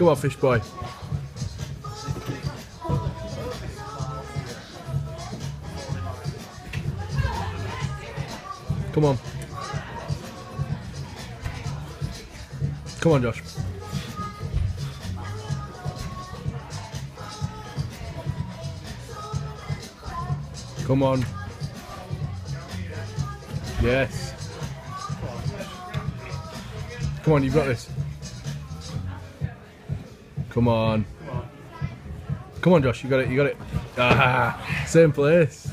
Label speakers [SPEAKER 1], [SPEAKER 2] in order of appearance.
[SPEAKER 1] Come on, fish boy. Come on. Come on, Josh. Come on. Yes. Come on, you've got this. Come on. Come on, Josh, you got it, you got it. Ah, same place.